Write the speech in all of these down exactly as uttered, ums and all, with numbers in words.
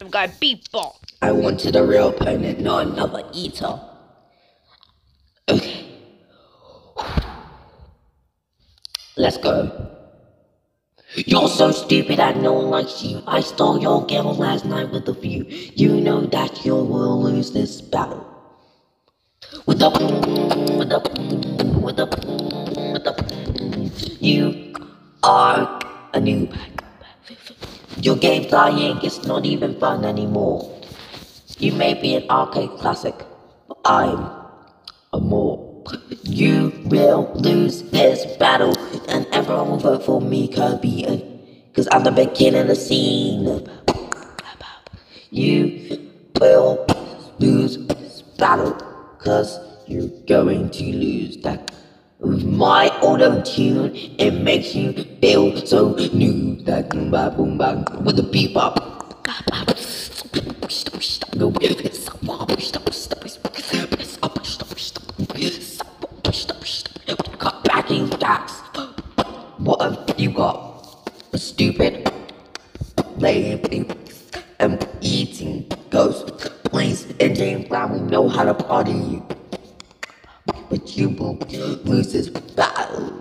I've got Beatbox. I wanted a real opponent, not another eater. Okay. Let's go. You're so stupid that no one likes you. I stole your girl last night with a few. You know that you will lose this battle. With the with the with the with the you are a noob. Your game playing is not even fun anymore. You may be an arcade classic, but I'm a more. You will lose this battle, and everyone will vote for me, Kirby, cause I'm the big kid in the scene. You will lose this battle, cause you're going to lose that. With my auto-tune, it makes you feel so new. That boom ba boom bang with the beatbox. Got backing stacks. What have you got? A stupid lady and eating ghost plays and James Brown. We know how to party, but you will lose this battle.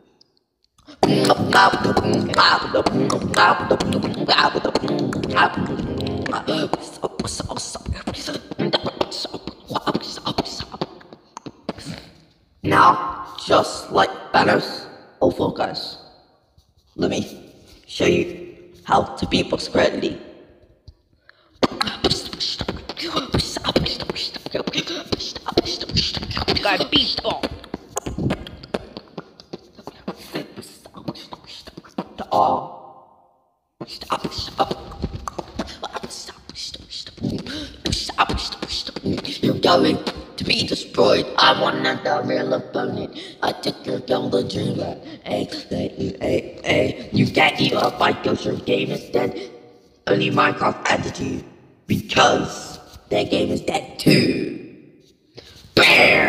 Now, just like Thanos, oh focus. Let me show you how to beatbox correctly. Got Beatbox. You're going to be destroyed. I want another real opponent. I took your girl the dreamer. Hey, hey, hey, hey. You can't eat up by ghost. Your game is dead. Only Minecraft attitude. Because their game is dead too. Bam!